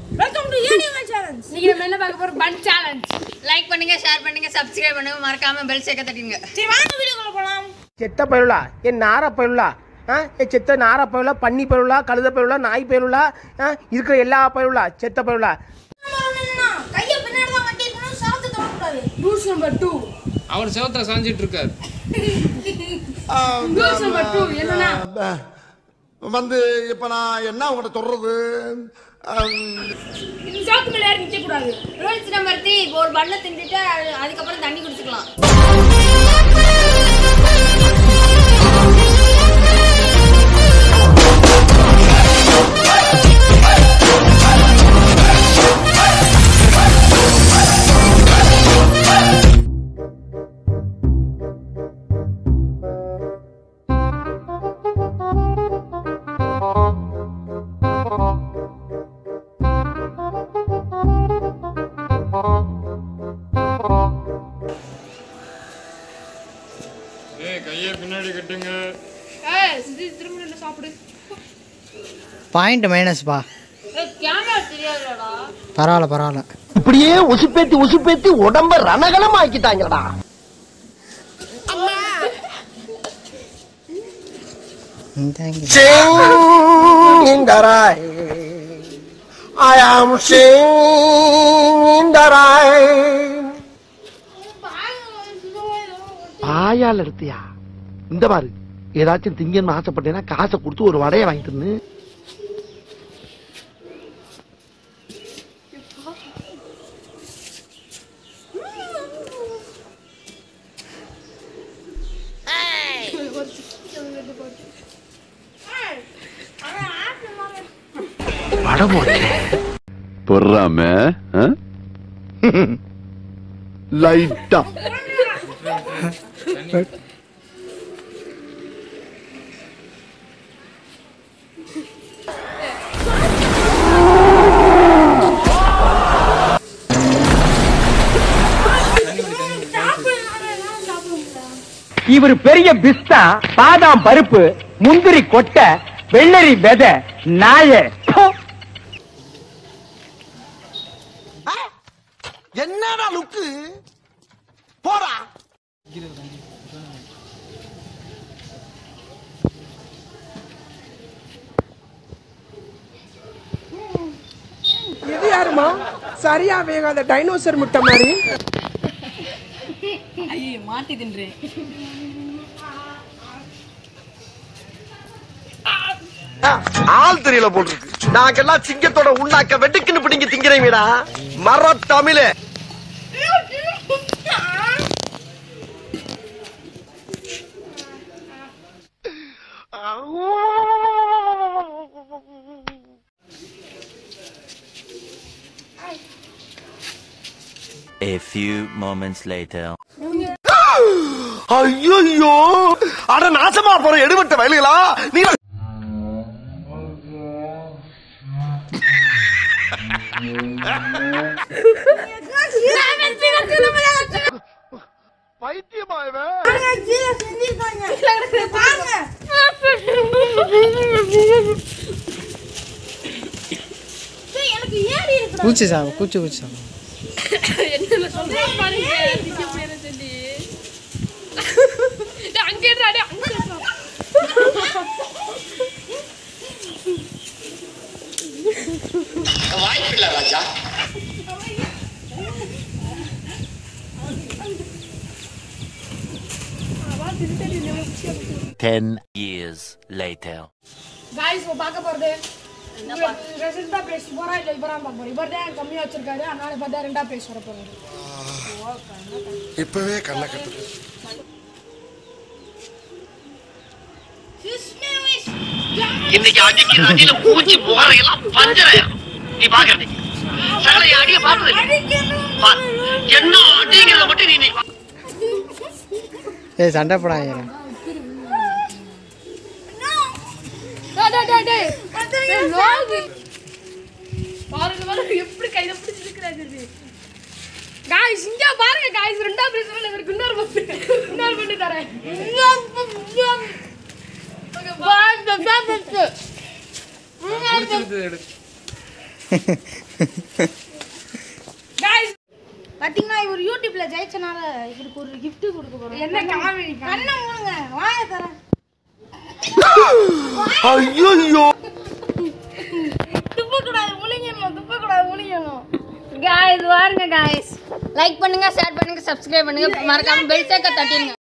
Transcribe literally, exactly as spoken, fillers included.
Welcome to Adml challenge. நீங்க நம்ம என்ன பார்க்க போறோம்? Fun challenge. லைக் பண்ணுங்க, ஷேர் பண்ணுங்க, சப்ஸ்கிரைப் பண்ணுங்க, மறக்காம பெல் ஐகானை தட்டிடுங்க. சரி வாங்க வீடியோக்குள்ள போலாம். செத்த பயிலுலா என் நார பயிலுலா ஆ செத்த நார பயிலுலா பன்னி பயிலுலா கழுத பயிலுலா நாய் பயிலுலா ஆ இருக்கிற எல்லா பயிலுலா செத்த பயிலுலா. கையை பின்னாடி தான் கட்டிக்கணும், சாத்து தொட கூடாது. Rules number two. அவர் செவத்துல சாஞ்சிட்டு இருக்கார். ரூல்ஸ் நம்பர் two என்னன்னா வந்து இப்ப நான் என்ன உங்கள்கிட்ட சொல்றது, இந்த சாத்து மேல யாரும் நிக்க கூடாது. ரூல்ஸ் நம்பர் three ஒரு பண்ணை தின்னுட்டு அதுக்கப்புறம் தண்ணி குடிச்சுக்கலாம். கையை பின்னாடி கட்டுங்க. ஏய் சிதி திரும்ப என்ன சாப்பிடு. பாயிண்ட் மைனஸ் பா. ஏய் கேமரா தெரியாதுடா. பரவாயில்ல பரவாயில்ல. இப்படியே உசுப்பேத்தி உசுப்பேத்தி உடம்ப ரணகலம் ஆக்கிட்டாங்கடா. அம்மா thank you. Sing in the rain, I am singing in the rain. ஆயால் எடுத்தியா இந்த பாரு, ஏதாச்சும் திங்கன்னு ஆசைப்பட்டேன்னா காசை கொடுத்து ஒரு வடையை வாங்கிட்டு இருந்து. வடை பொறாம லைட்டா இவர் பெரிய பிஸ்தா, பாதாம் பருப்பு, முந்திரி கொட்டை, வெள்ளரி விதை, நாய. என்னடா லுக்கு போடா. இது யாருமா சரியா வேகாத டைனோசர் முட்டை மாதிரி. ஐயோ மாட்டி தின்றேன். ஆள் தெரியல போட்டுருக்கு. நாங்கெல்லாம் சிங்கத்தோட உண்ணாக்க வெட்டுக்குன்னு பிடிங்க திங்கிறீங்கடா மர தமிழே. A few moments later. ஐயோ அட நாசமா போற எடுபட்ட வயலுகளா நீ. பைத்தியமா இவன். கீழ செஞ்சிருக்காங்க பாருங்க. டேய் எனக்கு ஏறி இருக்குடா. கூச்சி சாவு கூச்சி கூச்சி சாவு. என்ன சொல்றேன் பாருங்க. நிக்க போறேன்னு சொல்லி. டேய் அங்க ஏறடா டேய் அங்க ஏறடா. வாய்ப்பில்லை ராஜா. Ten years later. गाइस वो பார்க்க போறது என்ன ரெசிடென்ட் பிளேஸ் போறா இல்ல இவரா பாப்போம். இவர் தான் கம்மியா வச்சிருக்காரு, அதனால பார்த்தா ரெண்டா பிளேஸ் வர போறாரு. இப்பவே கண்ணை கட்டுது. இன்னைக்கு அடிக்கிற அடியில பூச்சி போறையெல்லாம் பஞ்சரையா நீ பாக்குறது. சகல அடிய பாக்குறது என்ன அடிங்கிறத மட்டும் நீ. ஏய் சண்டை போடாதீங்க. டேய் டேய் டேய் டேய் லாக் பாருங்க பாருங்க எப்படி கையில பிடிச்சு நிக்கறாரு. गाइस இங்க பாருங்க गाइस ரெண்டா பிரச்சனை இவருக்கு இன்னொரு பண்ணு இன்னொரு பண்ணி தரேன். ஓகே பாய் பாய் பாய். गाइस பாத்தீங்கன்னா இவர் யூடியூப்ல ஜெயிச்சனால இவருக்கு ஒரு gift கொடுக்க போறோம். என்ன காமெடி கண்ணை மூடுங்க, வாயை தரேன். ஐயோ துப்ப கூடாது, முழுங்கணும், துப்ப கூடாது, முழுங்கணும். गाइस பாருங்க गाइस லைக் பண்ணுங்க, ஷேர் பண்ணுங்க, சப்ஸ்கிரைப் பண்ணுங்க, மறக்காம பெல் ஐகானை தட்டிடுங்க.